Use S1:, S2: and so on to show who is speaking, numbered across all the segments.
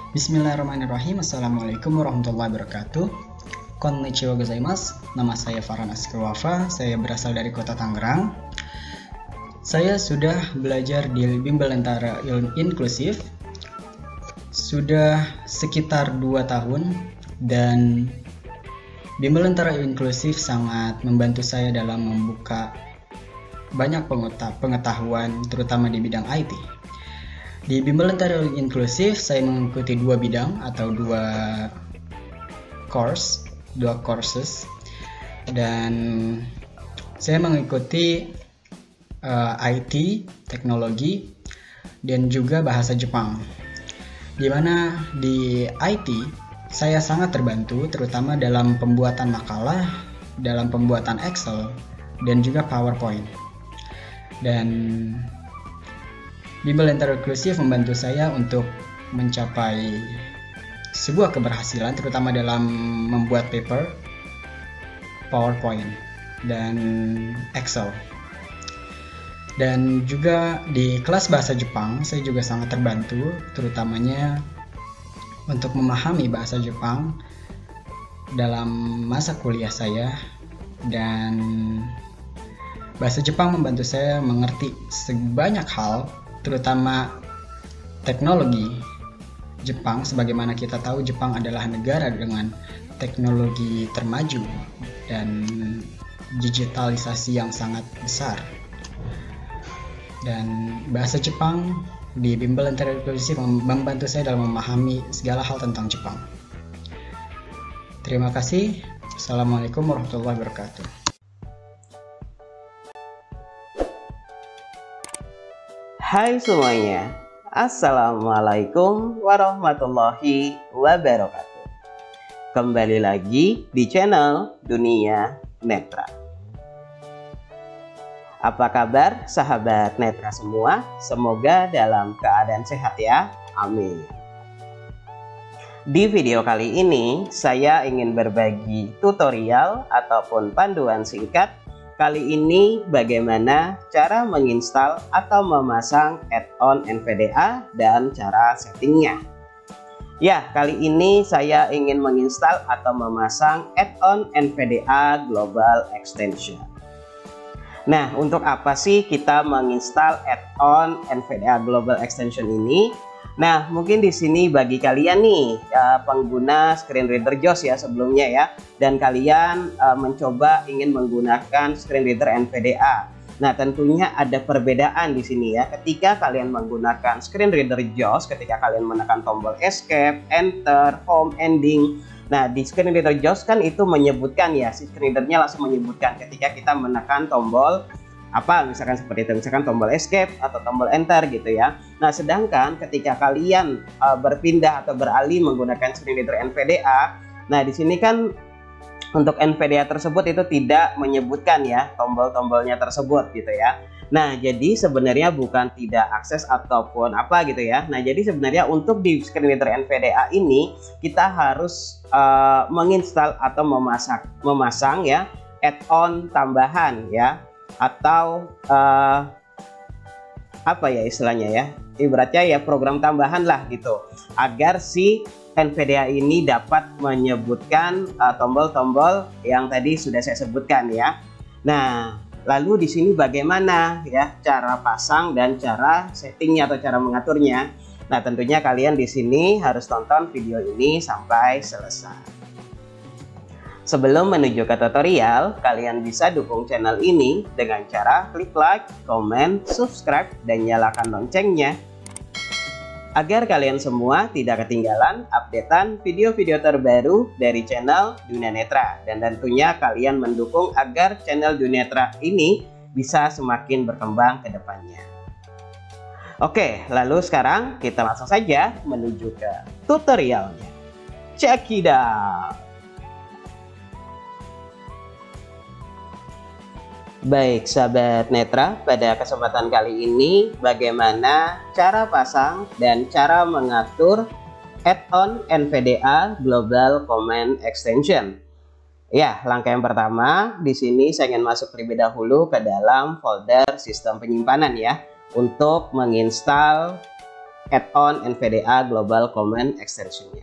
S1: Bismillahirrahmanirrahim. Assalamualaikum warahmatullahi wabarakatuh. Konnichiwa gozaimasu. Nama saya Farhan Askilwafa. Saya berasal dari kota Tangerang. Saya sudah belajar di Bimbel Lentera Ilmu Inklusif sudah sekitar 2 tahun, dan Bimbel Lentera Ilmu Inklusif sangat membantu saya dalam membuka banyak pengetahuan terutama di bidang IT. Di Bimbel Lentera Ilmu Inklusif saya mengikuti 2 bidang atau 2 courses, dan saya mengikuti IT, teknologi, dan juga bahasa Jepang. Di mana di IT saya sangat terbantu terutama dalam pembuatan makalah, dalam pembuatan Excel, dan juga PowerPoint. Dan Bimbel Lentera Inklusif membantu saya untuk mencapai sebuah keberhasilan terutama dalam membuat paper, PowerPoint, dan Excel. Dan juga di kelas bahasa Jepang saya juga sangat terbantu terutamanya untuk memahami bahasa Jepang dalam masa kuliah saya, dan bahasa Jepang membantu saya mengerti sebanyak hal terutama teknologi Jepang. Sebagaimana kita tahu, Jepang adalah negara dengan teknologi termaju dan digitalisasi yang sangat besar. Dan bahasa Jepang di Bimbel Lentera Inklusif membantu saya dalam memahami segala hal tentang Jepang. Terima kasih. Assalamualaikum warahmatullahi wabarakatuh.
S2: Hai semuanya, Assalamualaikum warahmatullahi wabarakatuh. Kembali lagi di channel Dunia Netra. Apa kabar sahabat netra semua? Semoga dalam keadaan sehat ya, amin. Di video kali ini saya ingin berbagi tutorial ataupun panduan singkat. Kali ini bagaimana cara menginstal atau memasang add-on NVDA dan cara settingnya. Ya, kali ini saya ingin menginstal atau memasang add-on NVDA Global Extension. Nah, untuk apa sih kita menginstal add-on NVDA Global Extension ini? Nah, mungkin di sini bagi kalian nih pengguna screen reader JAWS ya sebelumnya ya, dan kalian mencoba ingin menggunakan screen reader NVDA. Nah, tentunya ada perbedaan di sini ya. Ketika kalian menggunakan screen reader JAWS, ketika kalian menekan tombol escape, enter, home, ending. Nah, di screen reader JAWS kan itu menyebutkan ya, si screen readernya langsung menyebutkan ketika kita menekan tombol apa, misalkan seperti itu, misalkan tombol escape atau tombol enter gitu ya. Nah, sedangkan ketika kalian berpindah atau beralih menggunakan screen reader NVDA, nah di sini kan untuk NVDA tersebut itu tidak menyebutkan ya tombol-tombolnya tersebut gitu ya. Nah, jadi sebenarnya bukan tidak akses ataupun apa gitu ya. Nah, jadi sebenarnya untuk di screen reader NVDA ini kita harus menginstal atau memasang ya add-on tambahan ya, atau apa ya istilahnya ya, ibaratnya ya program tambahan lah gitu, agar si NVDA ini dapat menyebutkan tombol-tombol yang tadi sudah saya sebutkan ya. Nah, lalu di sini bagaimana ya cara pasang dan cara settingnya atau cara mengaturnya? Nah, tentunya kalian di sini harus tonton video ini sampai selesai. Sebelum menuju ke tutorial, kalian bisa dukung channel ini dengan cara klik like, komen, subscribe, dan nyalakan loncengnya, agar kalian semua tidak ketinggalan updatean video-video terbaru dari channel Dunia Netra. Dan tentunya kalian mendukung agar channel Dunia Netra ini bisa semakin berkembang ke depannya. Oke, lalu sekarang kita langsung saja menuju ke tutorialnya. Check it out! Baik sahabat netra, pada kesempatan kali ini bagaimana cara pasang dan cara mengatur add-on NVDA Global Command Extension. Ya, langkah yang pertama di sini saya ingin masuk terlebih dahulu ke dalam folder sistem penyimpanan ya, untuk menginstal add-on NVDA Global Command Extension-nya.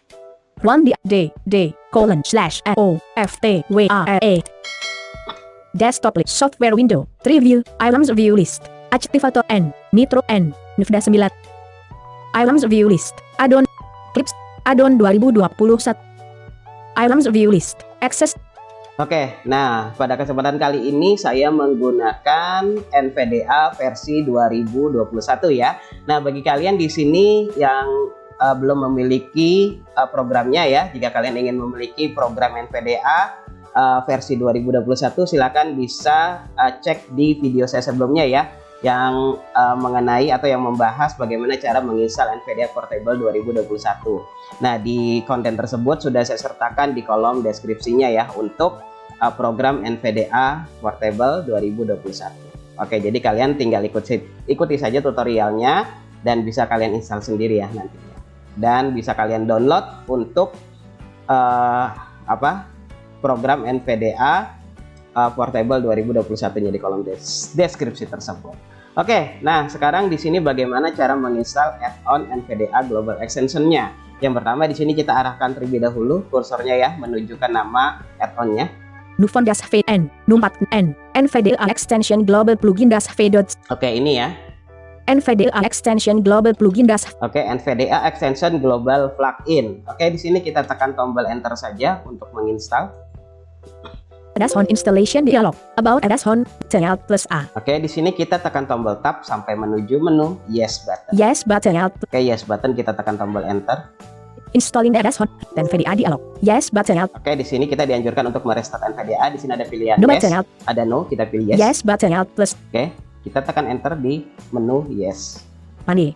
S3: 1D:/OFTWARA Desktop list software window Preview items view list Activator N Nitro N NVDA 9 items view list add-on Clips add-on 2021 items view list access.
S2: Oke, nah pada kesempatan kali ini saya menggunakan NVDA versi 2021 ya. Nah bagi kalian di sini yang belum memiliki programnya ya, jika kalian ingin memiliki program NVDA versi 2021 silakan bisa cek di video saya sebelumnya ya, yang mengenai atau yang membahas bagaimana cara menginstal NVDA Portable 2021. Nah di konten tersebut sudah saya sertakan di kolom deskripsinya ya untuk program NVDA Portable 2021. Oke, jadi kalian tinggal ikuti saja tutorialnya dan bisa kalian install sendiri ya nantinya. Dan bisa kalian download untuk program NVDA Portable 2021-nya di kolom deskripsi tersebut. Oke, nah sekarang di sini bagaimana cara menginstal add-on NVDA Global Extension-nya. Yang pertama di sini kita arahkan terlebih dahulu kursornya ya menunjukkan nama add-on-nya.
S3: Nufon -V N Numpat N NVDA Extension Global Plugin -V.
S2: Oke, ini ya.
S3: NVDA Extension Global Plugin
S2: Oke, NVDA Extension Global Plugin. Oke, di sini kita tekan tombol enter saja untuk menginstal.
S3: Add-on installation dialog about add-on Alt plus A.
S2: Oke, di sini kita tekan tombol tab sampai menuju menu yes button.
S3: Yes button Alt.
S2: Oke, yes button kita tekan tombol enter.
S3: Installing add-on NVDA dialog. Yes button Alt.
S2: Oke, di sini kita dianjurkan untuk merestart NVDA. Di sini ada pilihan
S3: No
S2: yes,
S3: button Alt.
S2: ada no, kita pilih yes.
S3: Yes button Alt plus.
S2: Oke, kita tekan enter di menu yes.
S3: Mani.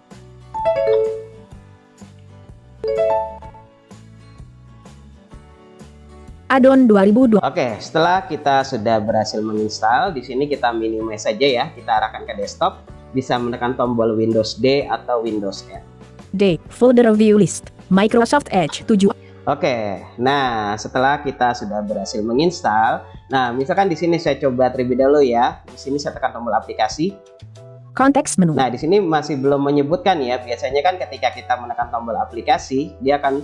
S3: Add-on 2002.
S2: Oke, setelah kita sudah berhasil menginstal, di sini kita minimize saja ya. Kita arahkan ke desktop, bisa menekan tombol Windows D atau Windows N.
S3: D. Folder view list. Microsoft Edge 7.
S2: Oke, nah setelah kita sudah berhasil menginstal, nah misalkan di sini saya coba terlebih dahulu ya. Di sini saya tekan tombol aplikasi.
S3: Konteks menu.
S2: Nah, di sini masih belum menyebutkan ya. Biasanya kan ketika kita menekan tombol aplikasi, dia akan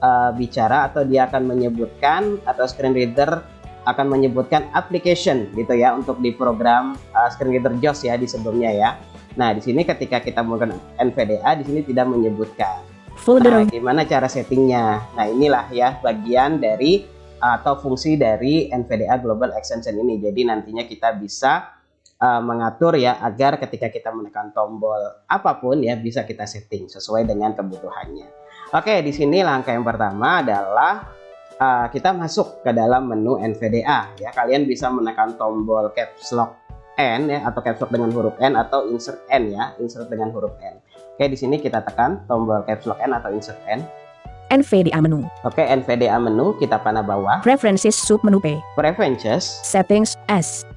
S2: bicara atau dia akan menyebutkan atau screen reader akan menyebutkan application gitu ya untuk di program screen reader JAWS ya di sebelumnya ya. Nah, di sini ketika kita menggunakan NVDA di sini tidak menyebutkan.
S3: Folder.
S2: Nah, gimana cara settingnya? Nah, inilah ya bagian dari atau fungsi dari NVDA Global Extension ini. Jadi nantinya kita bisa mengatur ya agar ketika kita menekan tombol apapun ya bisa kita setting sesuai dengan kebutuhannya. Oke, di sini langkah yang pertama adalah kita masuk ke dalam menu NVDA ya. Kalian bisa menekan tombol caps lock N ya atau caps lock dengan huruf N atau insert N ya, insert dengan huruf N. Oke, di sini kita tekan tombol caps lock N atau insert N.
S3: NVDA menu.
S2: Oke, NVDA menu kita panah bawah.
S3: Preferences sub menu P.
S2: Preferences.
S3: Settings S.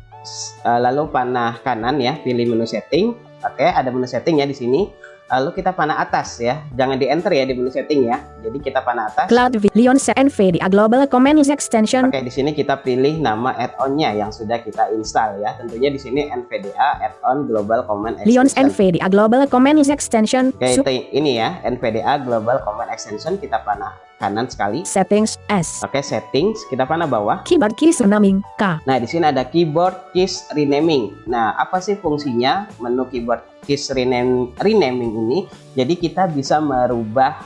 S2: Lalu panah kanan ya, pilih menu setting. Oke, ada menu setting ya di sini. Lalu kita panah atas ya, jangan di enter ya di menu setting ya. Jadi kita panah atas.
S3: Cloud Lion NVDA Global Command Extension.
S2: Oke, di sini kita pilih nama add-on-nya yang sudah kita install ya. Tentunya di sini NVDA Add-on Global Command
S3: Lion
S2: Extension.
S3: NVDA Global Command Extension.
S2: Oke, ini ya NVDA Global Command Extension, kita panah kanan sekali.
S3: Settings S.
S2: Oke, settings kita panah bawah.
S3: Keyboard keys renaming K.
S2: Nah, di sini ada keyboard keys renaming. Nah, apa sih fungsinya menu keyboard keys renaming ini? Jadi kita bisa merubah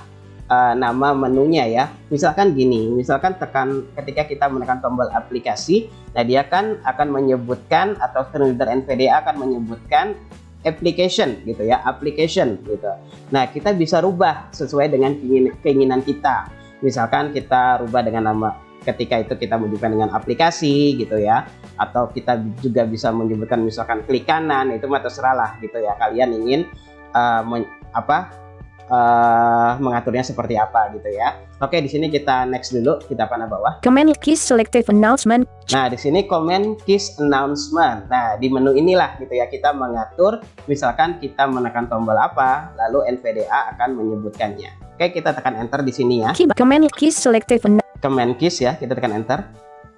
S2: nama menunya ya. Misalkan gini, misalkan ketika kita menekan tombol aplikasi, nah dia akan menyebutkan atau screen reader NVDA akan menyebutkan application gitu ya, application gitu. Nah, kita bisa rubah sesuai dengan keinginan kita. Misalkan kita rubah dengan nama, ketika itu kita menyebutkan dengan aplikasi gitu ya, atau kita juga bisa menyebutkan misalkan klik kanan, itu mah terserah lah gitu ya, kalian ingin mengaturnya seperti apa gitu ya. Oke, di sini kita next dulu, kita panah bawah.
S3: Command keys selective announcement.
S2: Nah, di sini command keys announcement. Nah, di menu inilah gitu ya kita mengatur, misalkan kita menekan tombol apa, lalu NVDA akan menyebutkannya. Oke, kita tekan enter di sini ya.
S3: Command keys selective
S2: Command keys ya, kita tekan enter.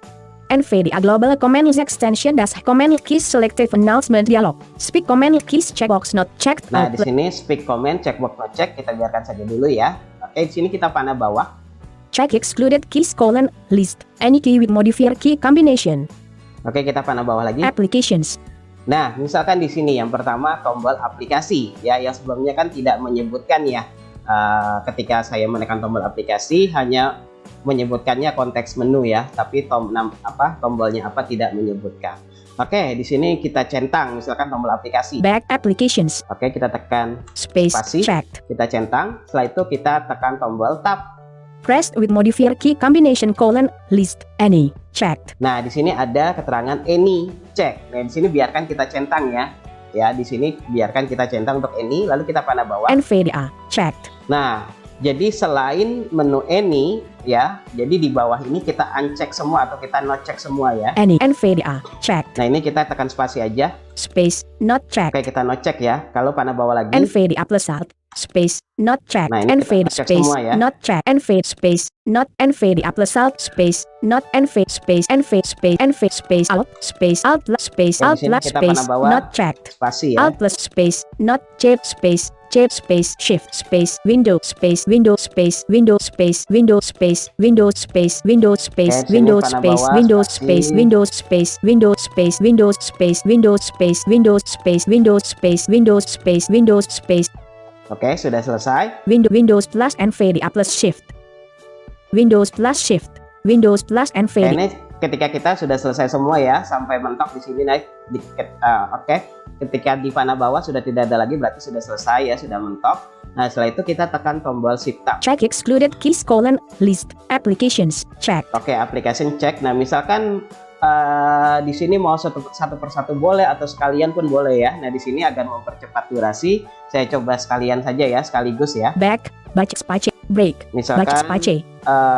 S3: NVDA Global Command List Extension das Command Keys Selective Announcement Dialog. Speak Command Keys checkbox not checked.
S2: Nah, di sini speak command checkbox not check kita biarkan saja dulu ya. Oke, di sini kita panah bawah.
S3: Check excluded keys colon list any key with modifier key combination.
S2: Oke, kita panah bawah lagi.
S3: Applications.
S2: Nah, misalkan di sini yang pertama tombol aplikasi ya, yang sebelumnya kan tidak menyebutkan ya. Ketika saya menekan tombol aplikasi hanya menyebutkannya konteks menu ya, tapi tombolnya apa tidak menyebutkan. Oke, di sini kita centang misalkan tombol aplikasi.
S3: Back applications.
S2: Oke, kita tekan
S3: Space
S2: spasi,
S3: checked.
S2: kita centang. Setelah itu kita tekan tombol tab.
S3: Pressed with modifier key combination colon list any checked.
S2: Nah, di sini ada keterangan any check. Nah, di sini biarkan kita centang ya. Ya, di sini biarkan kita centang untuk any, lalu kita panah bawah.
S3: NVDA checked.
S2: Nah, jadi selain menu any ya, jadi di bawah ini kita uncheck semua atau kita not check semua ya.
S3: Any NVDA checked.
S2: Nah, ini kita tekan spasi aja.
S3: Space not checked.
S2: Oke, kita not check ya. Kalau panah bawah lagi.
S3: NVDA plus alt space not checked.
S2: Nah, ini kita
S3: NVDA
S2: check
S3: space
S2: semua ya.
S3: not checked. NVDA space not NVDA plus alt space not NVDA space NVDA space NVDA space alt space
S2: Nah,
S3: alt
S2: di sini kita
S3: space
S2: panah bawah.
S3: not checked.
S2: Spasi ya.
S3: Alt plus space not tab space shift space window space window space window space window space window space window space
S2: Oke,
S3: window
S2: sini panah
S3: space
S2: bawah,
S3: window
S2: spasi.
S3: space window space window space window space window space window space window space window space window space.
S2: Oke, sudah selesai.
S3: Windows plus NVDA plus shift. Windows plus shift. Windows plus
S2: Oke,
S3: NVDA.
S2: ini ketika kita sudah selesai semua ya, sampai mentok di sini naik dikit. Oke, ketika di panah bawah sudah tidak ada lagi, berarti sudah selesai ya, sudah mentok. Nah, setelah itu kita tekan tombol shift tab.
S3: Check excluded keys colon list applications check.
S2: Oke, application check. Nah, misalkan di sini mau satu persatu boleh atau sekalian pun boleh ya. Nah, di sini agar mempercepat durasi, saya coba sekalian saja ya, sekaligus ya.
S3: Back baca space break.
S2: Misalkan
S3: Baca space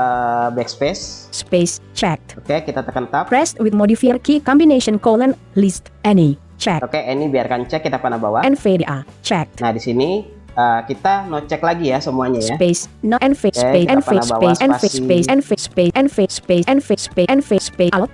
S2: backspace.
S3: space checked.
S2: Oke, kita tekan tab.
S3: Pressed with modifier key combination colon list any check.
S2: Oke, ini biarkan cek, kita panah bawah.
S3: NVDA checked.
S2: Nah, di sini kita no cek lagi ya semuanya ya.
S3: Space no NVDA space
S2: kita
S3: NVDA
S2: panah bawah,
S3: space NVDA
S2: spasi.
S3: space NVDA space NVDA space NVDA space NVDA space alt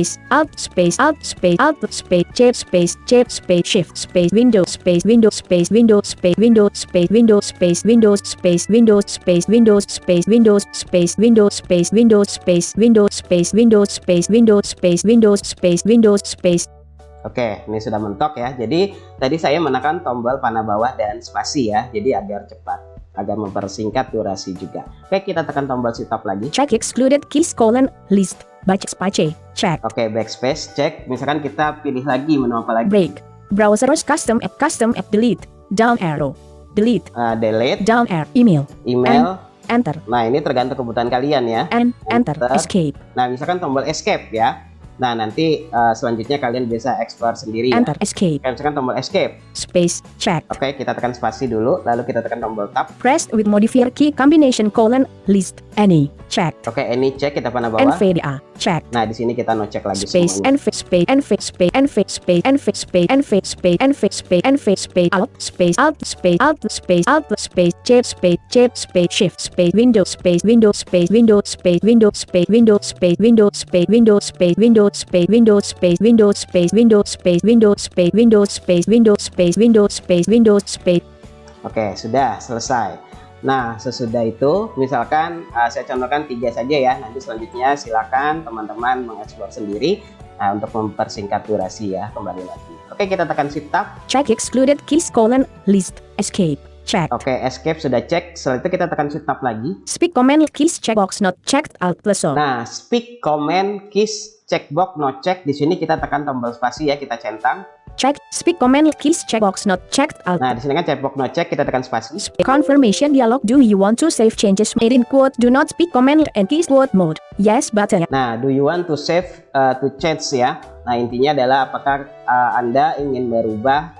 S3: space alt space alt space tab space shift space window space window space window space window space window space windows space windows space windows space windows space windows space windows space windows space windows space windows space windows space windows space.
S2: Oke, ini sudah mentok ya. Jadi tadi saya menekan tombol panah bawah dan spasi ya. Jadi agar cepat, agar mempersingkat durasi juga. Oke, kita tekan tombol shift tab lagi.
S3: Check excluded keys colon list baca space check.
S2: Oke, backspace cek. Misalkan kita pilih lagi menu apa lagi?
S3: Break browsers custom app delete down arrow delete
S2: Delete,
S3: down arrow email
S2: email.
S3: enter
S2: Nah, ini tergantung kebutuhan kalian ya.
S3: and enter escape
S2: Nah, misalkan tombol escape ya. Nah, nanti selanjutnya kalian bisa explore sendiri ya.
S3: enter escape
S2: Kayak misalkan tombol escape.
S3: space check.
S2: Oke, kita tekan spasi dulu, lalu kita tekan tombol tab.
S3: Pressed with modifier key combination colon list any checked.
S2: Oke, ini cek, kita panah bawah.
S3: NVDA checked.
S2: Nah, di sini kita no cek lagi
S3: Space
S2: semuanya.
S3: NVDA space NVDA space NVDA space NVDA space NVDA space NVDA space NVDA space alt space alt space alt space alt space tab space shift space window space window space window space window space window space window space window space window space window space window space window space window space window space window space window space window space.
S2: Oke, sudah selesai. Nah, sesudah itu misalkan saya contohkan 3 saja ya. Nanti selanjutnya silakan teman-teman mengeksplor sendiri untuk mempersingkat durasi ya. Kembali lagi. Oke, kita tekan shift tab.
S3: Check excluded keys colon list escape checked.
S2: Oke, escape sudah cek. Setelah itu kita tekan shift tab lagi.
S3: Speak command keys checkbox not checked alt plus O.
S2: Nah, speak command keys checkbox no check. Di sini kita tekan tombol spasi ya, kita centang.
S3: Check speak command keys checkbox not checked alt.
S2: Nah, di sini kan checkbox no check, kita tekan spasi.
S3: Confirmation dialog. Do you want to save changes made in quote? Do not speak command and keys quote mode. Yes button.
S2: Nah, do you want to save to change ya? Nah, intinya adalah apakah Anda ingin merubah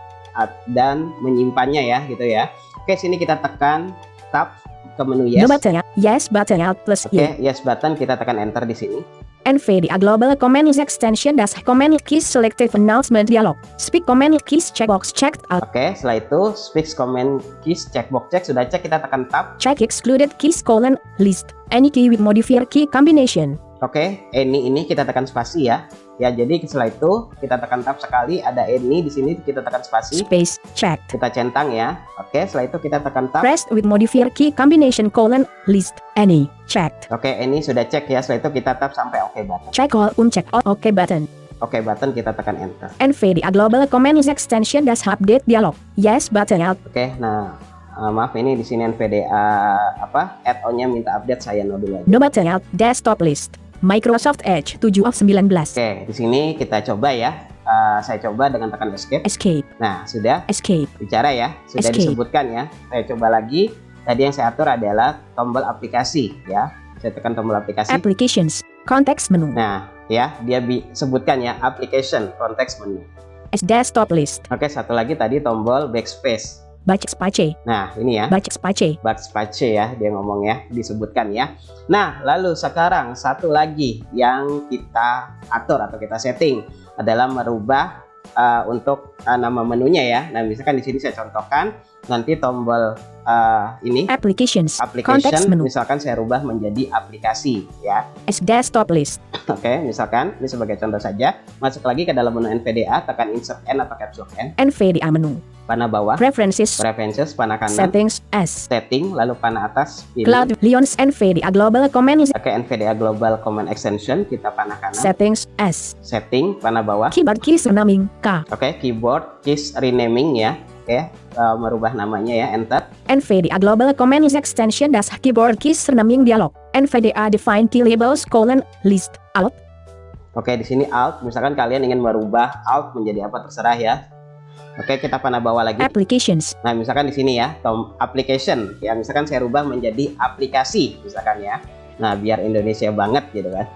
S2: dan menyimpannya ya, gitu ya. Oke, sini kita tekan tab ke menu yes.
S3: No button. Yes button alt plus
S2: Oke,
S3: Y.
S2: yes button, kita tekan enter di sini.
S3: NVDA Global Command List Extension das Command Keys Selective Announcement Dialog. Speak Command Keys checkbox checked alt.
S2: Oke, setelah itu speak command keys checkbox check sudah cek, kita tekan tab.
S3: Check excluded keys colon list any key with modifier key combination.
S2: Oke, ini kita tekan spasi ya. Ya, jadi setelah itu kita tekan tab sekali, ada any di sini kita tekan spasi.
S3: Space checked.
S2: Kita centang ya. Oke, setelah itu kita tekan tab.
S3: Press with modifier key combination colon list any checked.
S2: Oke, ini sudah cek ya. Setelah itu kita tab sampai oke button.
S3: Check all uncheck all OK button.
S2: Oke button kita tekan enter.
S3: NVDA Global Command List Extension das update dialog. Yes button alt.
S2: Oke, nah maaf ini di sini NVDA add-on-nya minta update, saya no dulu aja.
S3: No button alt desktop list. Microsoft Edge 7 of 19.
S2: Oke, di sini kita coba ya. Saya coba dengan tekan escape.
S3: Escape.
S2: Nah, sudah
S3: Escape.
S2: bicara ya, sudah
S3: Escape.
S2: disebutkan ya. Saya coba lagi. Tadi yang saya atur adalah tombol aplikasi ya. Saya tekan tombol aplikasi.
S3: Applications. Context menu.
S2: Nah, ya, dia sebutkan ya application context menu.
S3: S desktop list.
S2: Oke, satu lagi tadi tombol backspace.
S3: Baca space.
S2: Nah, ini ya.
S3: Baca space.
S2: Backspace ya, dia ngomong ya, disebutkan ya. Nah, lalu sekarang satu lagi yang kita atur atau kita setting adalah merubah untuk nama menunya ya. Nah, misalkan di sini saya contohkan nanti tombol ini
S3: Applications.
S2: application,
S3: Context menu.
S2: misalkan saya rubah menjadi aplikasi ya.
S3: S desktop list.
S2: Oke, misalkan ini sebagai contoh saja. Masuk lagi ke dalam menu NVDA, tekan insert N atau caps lock N.
S3: NVDA menu.
S2: Panah bawah,
S3: Preferences.
S2: preferences, panah kanan,
S3: Settings S.
S2: setting, lalu panah atas, pilih.
S3: Cloud Lions NVDA Global Command List.
S2: Oke, NVDA Global Command Extension, kita panah kanan,
S3: Settings S.
S2: setting, panah bawah.
S3: Keyboard keys renaming K.
S2: Oke, keyboard keys renaming ya. Oke, merubah namanya ya, enter.
S3: NVDA Global Command List Extension das keyboard keys renaming dialog. NVDA define key labels colon list alt.
S2: Oke, di sini alt, misalkan kalian ingin merubah alt menjadi apa terserah ya. Oke, kita panah bawah lagi.
S3: Applications.
S2: Nah, misalkan di sini ya, application ya, misalkan saya rubah menjadi aplikasi misalkan ya. Nah, biar Indonesia banget gitu kan.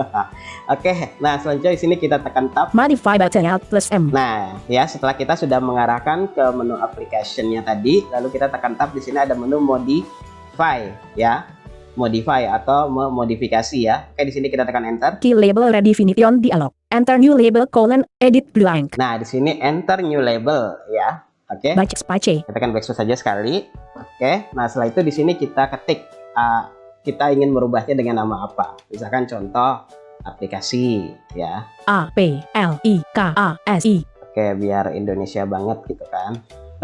S2: Oke, nah selanjutnya di sini kita tekan tab.
S3: Modify button alt plus M.
S2: Nah, ya setelah kita sudah mengarahkan ke menu application-nya tadi, lalu kita tekan tab, di sini ada menu modify ya. Modify atau memodifikasi ya. Oke, di sini kita tekan enter.
S3: Key label redefinition dialog. Enter new label colon edit blank.
S2: Nah, di sini enter new label ya. Oke.
S3: Baca space.
S2: Kita tekan backspace saja sekali. Oke. Nah, setelah itu di sini kita ketik kita ingin merubahnya dengan nama apa. Misalkan contoh aplikasi ya.
S3: A P L I K A S I.
S2: Oke, biar Indonesia banget gitu kan.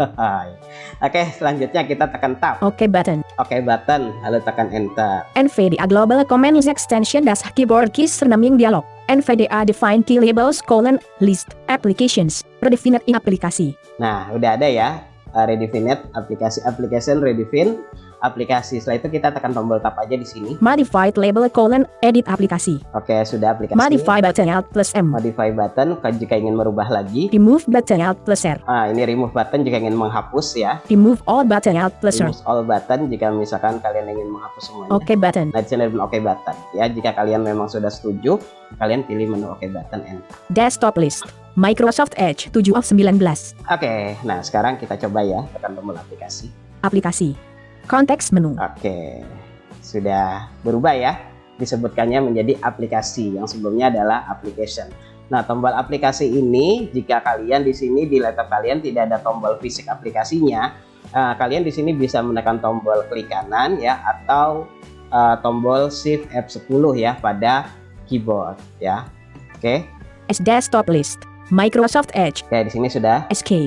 S2: Oke, selanjutnya kita tekan tab.
S3: OK button.
S2: Oke button, lalu tekan enter.
S3: NVDA Global Command List Extension das keyboard keys renaming dialog. NVDA define key labels colon list applications redefinite aplikasi.
S2: Nah, udah ada ya. Redefinite application redefine aplikasi. Setelah itu kita tekan tombol tab aja di sini.
S3: Modified label colon edit aplikasi.
S2: Oke, sudah aplikasi.
S3: Modify button alt plus M.
S2: Modify button jika ingin merubah lagi.
S3: Remove button alt plus R.
S2: Ini remove button jika ingin menghapus ya.
S3: Remove all button alt plus R.
S2: Remove all button jika misalkan kalian ingin menghapus semuanya.
S3: OK button.
S2: Nah, di sini ada menu OK button ya. Jika kalian memang sudah setuju, kalian pilih menu OK button enter.
S3: Desktop list. Microsoft Edge 7 of 19.
S2: Oke, nah sekarang kita coba ya, tekan tombol aplikasi.
S3: Aplikasi. Konteks menu.
S2: Oke, sudah berubah ya. Disebutkannya menjadi aplikasi, yang sebelumnya adalah application. Nah, tombol aplikasi ini jika kalian di sini di laptop kalian tidak ada tombol fisik aplikasinya, kalian di sini bisa menekan tombol klik kanan ya, atau tombol Shift F10 ya pada keyboard ya. Oke.
S3: S desktop list. Microsoft Edge.
S2: Oke, di sini sudah
S3: Escape.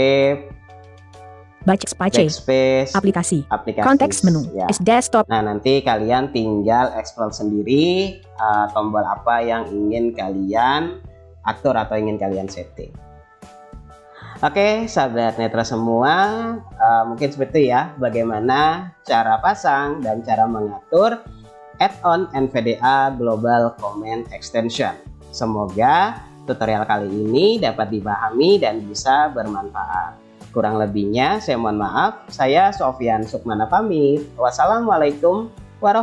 S3: Baca space.
S2: Backspace,
S3: Aplikasi.
S2: aplikasi.
S3: Konteks menu.
S2: Ya.
S3: S desktop.
S2: Nah, nanti kalian tinggal explore sendiri tombol apa yang ingin kalian atur atau ingin kalian setting. Oke, sahabat Netra semua, mungkin seperti itu ya bagaimana cara pasang dan cara mengatur add-on NVDA Global Command Extension. Semoga tutorial kali ini dapat dipahami dan bisa bermanfaat. Kurang lebihnya saya mohon maaf. Saya Sofyan Sukmana pamit. Wassalamualaikum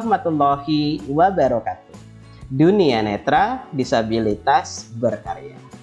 S2: warahmatullahi wabarakatuh. Dunia Netra, disabilitas berkarya.